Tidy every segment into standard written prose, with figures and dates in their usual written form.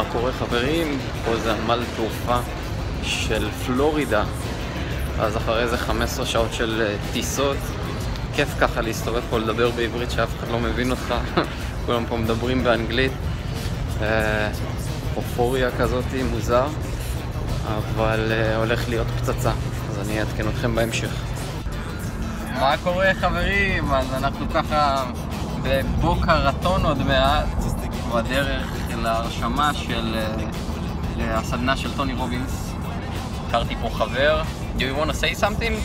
מה קורה חברים? פה זה נמל תעופה של פלורידה. אז אחרי זה 15 שעות של טיסות, כיף ככה להסתובב פה, לדבר בעברית שאף אחד לא מבין אותך. כולם פה מדברים באנגלית. אופוריה כזאת, מוזר, אבל הולך להיות פצצה, אז אני אעדכן אתכם בהמשך. מה קורה חברים? אז אנחנו ככה בבוקה רטון עוד מעט, בדרך להרשמה של הסדנה של טוני רובינס. הכרתי פה חבר. Do you want to say something?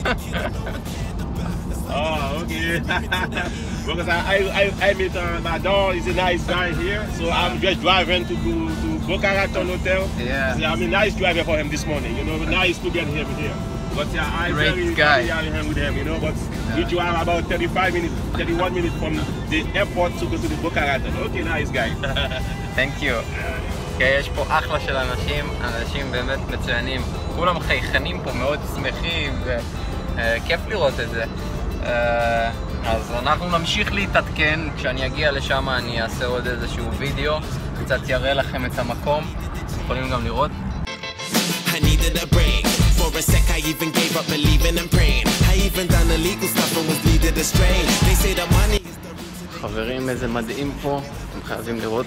Oh, okay. Because I met my dog. He's a nice guy here, so I'm just driving to Boca Raton Hotel. Yeah. So I'm a nice driver for him this morning. You know, nice to get him here. But yeah, I Great very guy. familiar with him. You know, but we drive about 31 minutes from the airport to go to the Boca Raton. Okay, nice guy. Thank you. יש פה אחלה של אנשים באמת מצוינים. כולם חייכנים פה, מאוד שמחים, וכיף לראות את זה. אז אנחנו נמשיך להתעדכן. כשאני אגיע לשם אני אעשה עוד איזשהו וידאו, קצת יראה לכם את המקום. יכולים גם לראות. חברים, איזה מדהים פה, אתם חייבים לראות.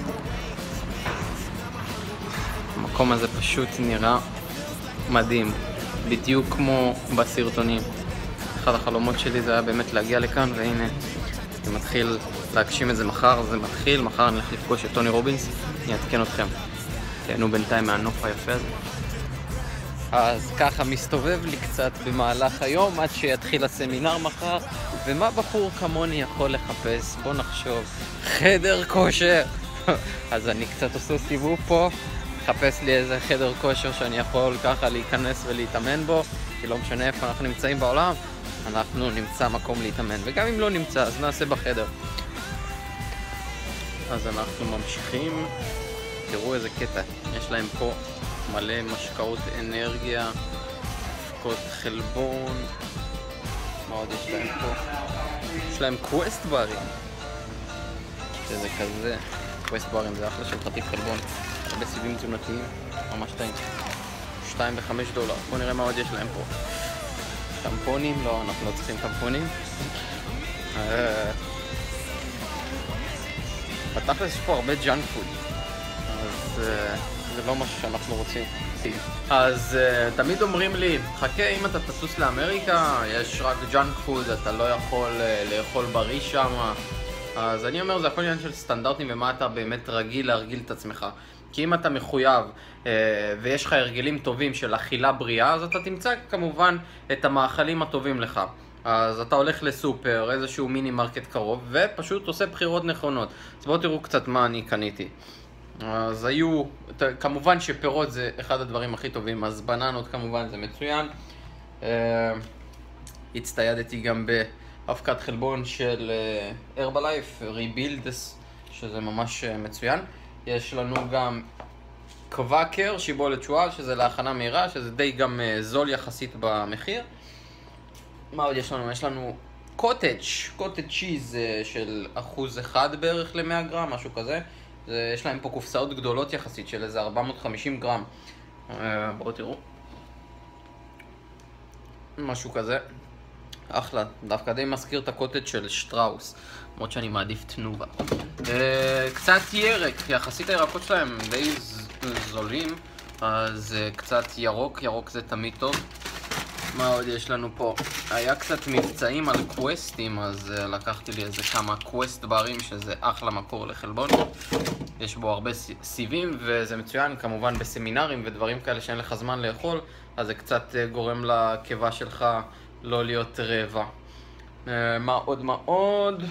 המקום הזה פשוט נראה מדהים, בדיוק כמו בסרטונים. אחד החלומות שלי זה היה באמת להגיע לכאן, והנה אני מתחיל להגשים את זה מחר. זה מתחיל, מחר אני הולך לפגוש את טוני רובינס, אני אעדכן אתכם. תהנו בינתיים מהנוף היפה הזה. אז ככה מסתובב לי קצת במהלך היום עד שיתחיל הסמינר מחר. ומה בחור כמוני יכול לחפש? בוא נחשוב. חדר כושר. אז אני קצת עושה סיבוב פה, מחפש לי איזה חדר כושר שאני יכול ככה להיכנס ולהתאמן בו, כי לא משנה איפה אנחנו נמצאים בעולם, אנחנו נמצא מקום להתאמן, וגם אם לא נמצא אז נעשה בחדר. אז אנחנו ממשיכים. תראו איזה קטע, יש להם פה מלא משקאות אנרגיה, אבקות חלבון. מה עוד יש להם פה? יש להם קווסט ברים, שזה כזה. קווסט ברים זה אחלה של חתיך חלבון, הרבה סיבים תזונתיים, ממש טעים. $2.05. בואו נראה מה עוד יש להם פה. טמפונים? לא, אנחנו לא צריכים טמפונים. בתכלס יש פה הרבה ג'אנק פוד, אז זה לא משהו שאנחנו רוצים. אז תמיד אומרים לי, חכה, אם אתה תטוס לאמריקה יש רק ג'אנק פוד, אתה לא יכול לאכול בריא שם. אז אני אומר, זה הכל עניין של סטנדרטים ומה אתה באמת רגיל להרגיל את עצמך. כי אם אתה מחויב ויש לך הרגלים טובים של אכילה בריאה, אז אתה תמצא כמובן את המאכלים הטובים לך. אז אתה הולך לסופר, איזשהו מיני מרקט קרוב, ופשוט עושה בחירות נכונות. אז בואו תראו קצת מה אני קניתי. אז היו, כמובן שפירות זה אחד הדברים הכי טובים, אז בננות כמובן זה מצוין. הצטיידתי גם באבקת חלבון של Herbalife, Rebuilds, שזה ממש מצוין. יש לנו גם קוואקר, שיבולת שועל, שזה להכנה מהירה, שזה די גם זול יחסית במחיר. מה עוד יש לנו? יש לנו קוטג' צ'יז של 1% בערך ל-100 גרם, משהו כזה. יש להם פה קופסאות גדולות יחסית של איזה 450 גרם. בואו תראו. משהו כזה. אחלה, דווקא די מזכיר את הקוטג' של שטראוס, למרות שאני מעדיף תנובה. קצת ירק, יחסית הירקות שלהם די זולים, אז קצת ירוק זה תמיד טוב. מה עוד יש לנו פה? היה קצת מבצעים על קווסטים, אז לקחתי לי איזה כמה קווסט ברים, שזה אחלה מקור לחלבון. יש בו הרבה סיבים, וזה מצוין כמובן בסמינרים ודברים כאלה שאין לך זמן לאכול, אז זה קצת גורם לקיבה שלך לא להיות רעבה. מה עוד?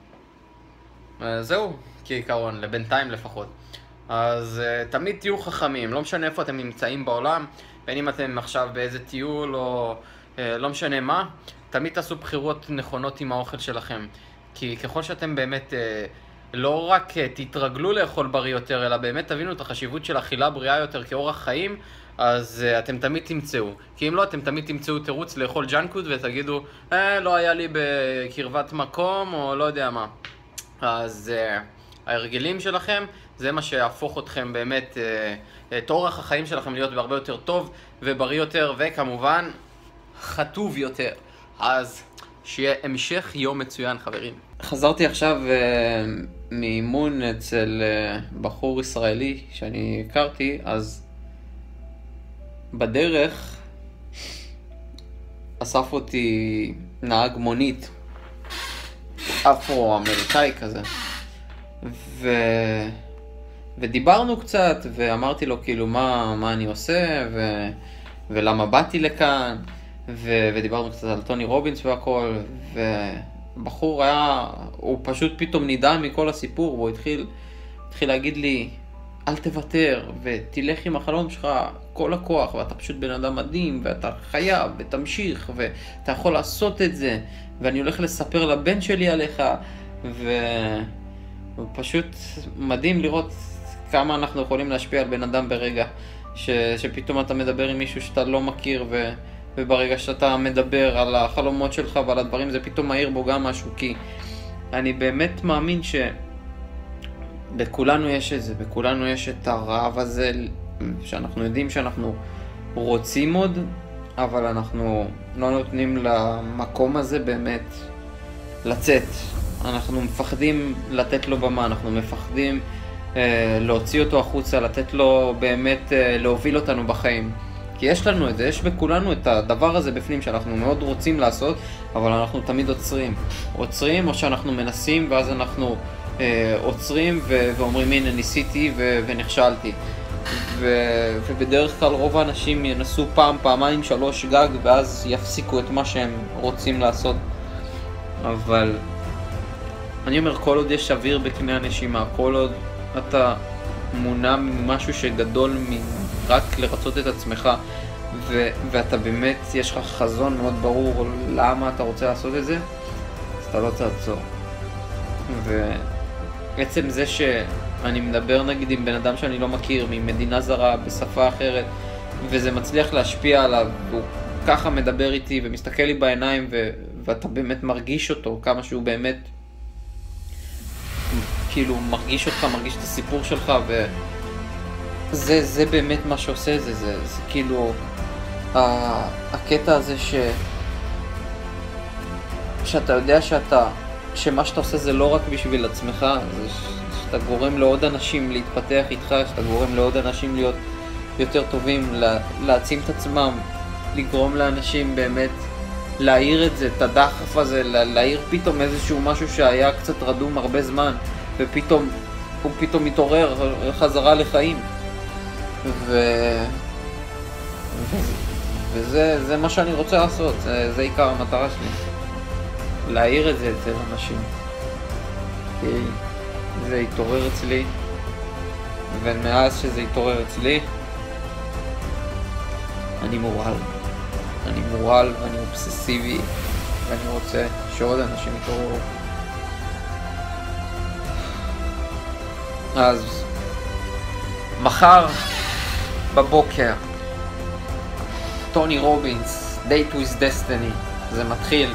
זהו, כעיקרון, לבינתיים לפחות. אז תמיד תהיו חכמים, לא משנה איפה אתם נמצאים בעולם, בין אם אתם עכשיו באיזה טיול או לא משנה מה, תמיד תעשו בחירות נכונות עם האוכל שלכם. כי ככל שאתם באמת לא רק תתרגלו לאכול בריא יותר, אלא באמת תבינו את החשיבות של אכילה בריאה יותר כאורח חיים, אז אתם תמיד תמצאו. כי אם לא, אתם תמיד תמצאו תירוץ לאכול ג'אנקוד ותגידו, לא היה לי בקרבת מקום או לא יודע מה. אז ההרגלים שלכם זה מה שיהפוך אתכם באמת, את אורח החיים שלכם להיות בהרבה יותר טוב ובריא יותר, וכמובן, חטוב יותר. אז שיהיה המשך יום מצוין, חברים. חזרתי עכשיו מאימון אצל בחור ישראלי שאני הכרתי, אז בדרך אסף אותי נהג מונית, אפרו-אמריקאי כזה. ודיברנו קצת, ואמרתי לו כאילו מה אני עושה, ולמה באתי לכאן, ודיברנו קצת על טוני רובינס והכל, ובחור הוא פשוט פתאום נדהם מכל הסיפור, והוא התחיל להגיד לי, אל תוותר, ותלך עם החלום שלך כל הכוח, ואתה פשוט בן אדם מדהים, ואתה חייב, ותמשיך, ואתה יכול לעשות את זה, ואני הולך לספר לבן שלי עליך, ופשוט מדהים לראות כמה אנחנו יכולים להשפיע על בן אדם ברגע, שפתאום אתה מדבר עם מישהו שאתה לא מכיר, וברגע שאתה מדבר על החלומות שלך ועל הדברים, זה פתאום מהיר בו גם משהו, כי אני באמת מאמין בכולנו יש את זה, בכולנו יש את הרעב הזה, שאנחנו יודעים שאנחנו רוצים עוד, אבל אנחנו לא נותנים למקום הזה באמת לצאת. אנחנו מפחדים לתת לו במה, אנחנו מפחדים להוציא אותו החוצה, לתת לו באמת להוביל אותנו בחיים. כי יש לנו את זה, יש בכולנו את הדבר הזה בפנים שאנחנו מאוד רוצים לעשות, אבל אנחנו תמיד עוצרים או שאנחנו מנסים ואז אנחנו עוצרים ואומרים הנה ניסיתי ונכשלתי. ובדרך כלל רוב האנשים ינסו פעם, פעמיים, 3 גג ואז יפסיקו את מה שהם רוצים לעשות. אבל אני אומר, כל עוד יש אוויר בקנה הנשימה, כל עוד אתה מונע ממשהו שגדול רק לרצות את עצמך, ואתה באמת, יש לך חזון מאוד ברור למה אתה רוצה לעשות את זה, אז אתה לא תעצור. ועצם זה שאני מדבר נגיד עם בן אדם שאני לא מכיר, ממדינה זרה, בשפה אחרת, וזה מצליח להשפיע עליו, והוא ככה מדבר איתי ומסתכל לי בעיניים, ואתה באמת מרגיש אותו, כמה שהוא באמת כאילו מרגיש אותך, מרגיש את הסיפור שלך, וזה באמת מה שעושה את זה, זה כאילו הקטע הזה שאתה יודע שמה שאתה עושה זה לא רק בשביל עצמך, זה שאתה גורם לעוד אנשים להתפתח איתך, שאתה גורם לעוד אנשים להיות יותר טובים, להעצים את עצמם, לגרום לאנשים באמת להעיר את זה, את הדחף הזה, להעיר פתאום איזשהו משהו שהיה קצת רדום הרבה זמן, ופתאום הוא פתאום מתעורר חזרה לחיים. וזה מה שאני רוצה לעשות, זה עיקר המטרה שלי, להעיר את זה אצל אנשים, כי זה יתעורר אצלי, ומאז שזה יתעורר אצלי אני מורל ואני אובססיבי, ואני רוצה שעוד אנשים יתעוררו. אז מחר בבוקר טוני רובינס, Date with Destiny, זה מתחיל.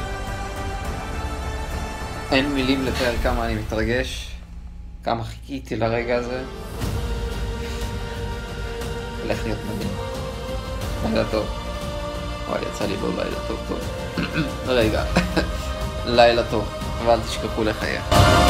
אין מילים לתאר כמה אני מתרגש, כמה חיכיתי לרגע הזה. הולך להיות מדהים. לילה טוב. וואי, יצא לי לא לילה טוב. רגע, לילה טוב, ואל תשכחו לחייך.